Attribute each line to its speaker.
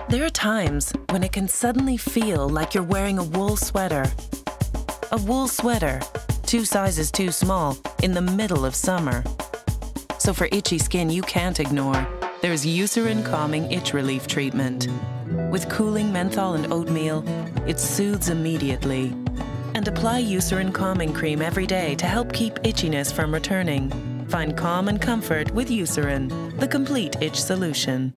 Speaker 1: There are times when it can suddenly feel like you're wearing a wool sweater. A wool sweater, 2 sizes too small, in the middle of summer. So for itchy skin you can't ignore, there's Eucerin Calming Itch Relief Treatment. With cooling menthol and oatmeal, it soothes immediately. And apply Eucerin Calming Cream every day to help keep itchiness from returning. Find calm and comfort with Eucerin, the complete itch solution.